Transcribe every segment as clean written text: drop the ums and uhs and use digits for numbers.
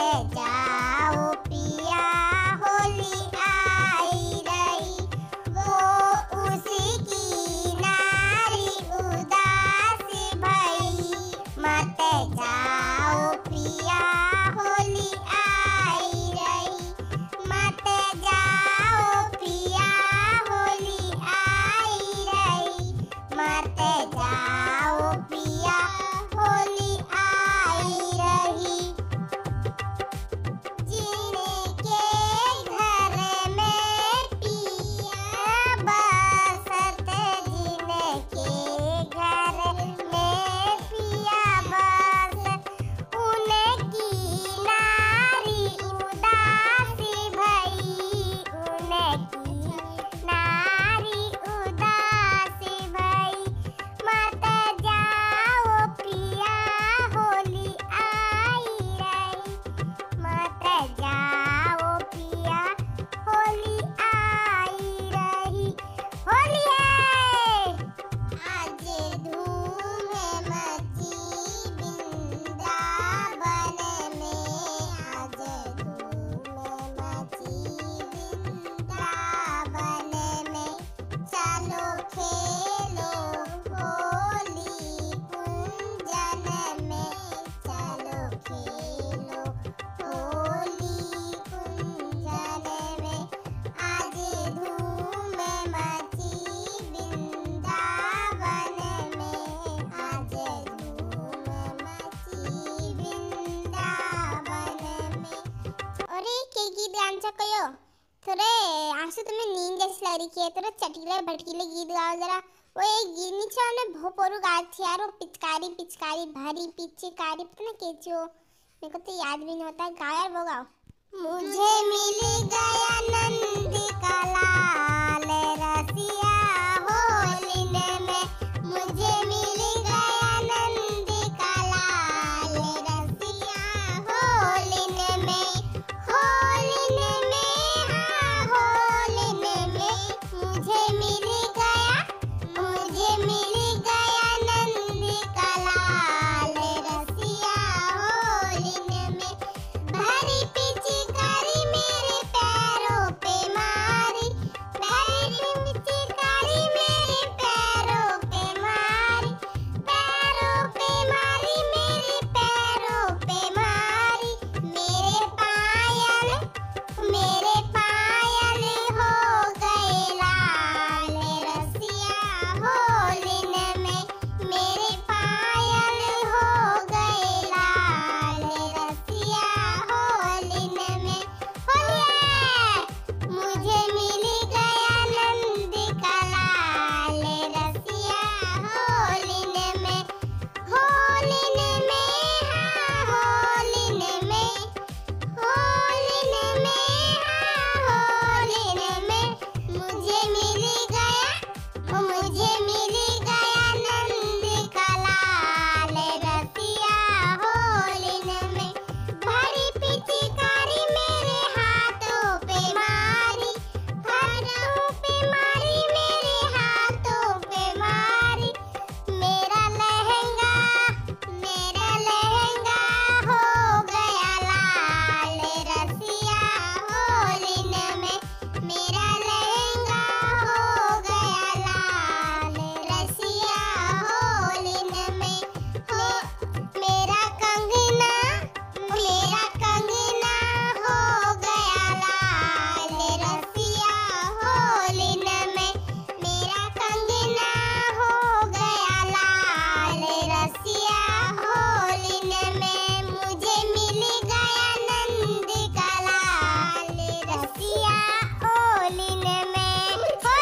जाओ पिया होली आई रही, वो उसी की नारी उदासी भई। मत जाओ पिया होली आई रही, मत जाओ पिया होली आई रही, मत जाओ पिया होली आई रही। जीने के घर में पिया बसत, जीने के घर में पिया बसत, उनकी नारी उदासी भई, उनकी नारी उदासी भई। मत जाओ पिया होली आई रही, मत जाओ पिया होली आई रही। होली है आज धूम मची वृंदावन में, आज धूम मची वृंदावन में। चलो खेलो होली कुंजन में, चलो खेलो होली कुंजन में। आज धूम मची वृंदावन में, आज धूम मची वृंदावन में। अरे के गीत गांचा कयो थोड़े आंसू तुम्हें नींद जैसी लग रही है, थोड़ा चटीले भटकीले गीत गाओ जरा। वो एक गीत नीचे हमने भोपोरू गात थी यार, वो पिचकारी पिचकारी भरी पिचकारी, पता ना केचो, मेरे को तो याद भी नहीं होता। गाओ यार, वो गाओ। मुझे मिल गया नंद का लाल रसिया होलिन में, मुझे मिल गया नंद का लाल रसिया होलिन में, होलिन में, हाँ होलिन में। मुझे मिल गया नंद का लाल रसिया होलिन में। भरी पिचकारी मेरे पैरों पे मारी, भरी पिचकारी मेरे पैरों पे मारी, पैरों पे मारी, मेरे पैरों पे मारी। मेरे पायल हो गए लाल रसिया होलिन में, मेरे पायल हो गए लाल रसिया होलिन में। होलिए मुझे मिल गया नंद का लाल रसिया होलिन में, होलिन में, हाँ होलिन में, होलिन में, हाँ होलिन में। मुझे मिल गया नंद का लाल रसिया होलिन में। भरी पिचकारी मेरे हाथों पे मारी, हाथों पे मारी, मेरे हाथों पे मारी। मेरा लहंगा हो गया लाल रसिया होलिन में, मेरा लहंगा हो गया लाल रसिया होलिन में। हो मेरा कंगना हो गया लाल रसिया होलिन में, मेरा कंगना हो गया लाल रसिया होलिन में। मुझे मिल गया नंद का लाल रसिया होलिन में।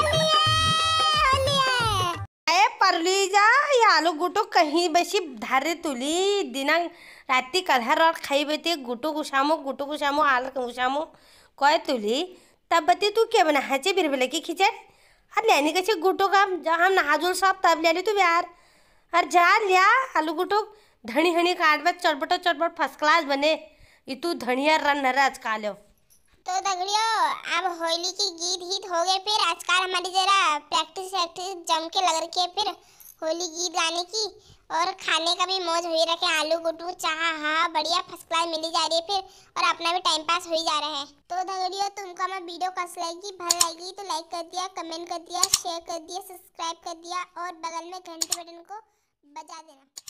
होलिए ए परली जा ये आलू गुटो कहीं बसी धारे तुली दिनांक राती कधार खाइबे ते गुटो गुसामो आल गुसामो कय तुली तब बती तू क्या बना हाचे बिरबले की खिचड़ और लेने कैसे गुटो का जहाँ हम नाजुल सब तब ले ली तू यार और जा लिया आलू गुटो धनी हनी काट बा चटपट फर्स्ट क्लास बने ये तू धनिया रन नराज खा लो। तो दगड़ियों अब होली की गीत हो गए, फिर आजकल हमारी जरा प्रैक्टिस जम के लग रही है फिर होली गीत गाने की। और खाने का भी मौज हुई रखे। आलू गुटू चाह हाँ बढ़िया फर्स्ट क्लास मिली जा रही है फिर, और अपना भी टाइम पास हो ही जा रहा है। तो धगड़ियो तुमको हमारी वीडियो कैसी लगी, भल लगी तो लाइक कर दिया, कमेंट कर दिया, शेयर कर दिया, सब्सक्राइब कर दिया और बगल में घंटी बटन को बजा देना।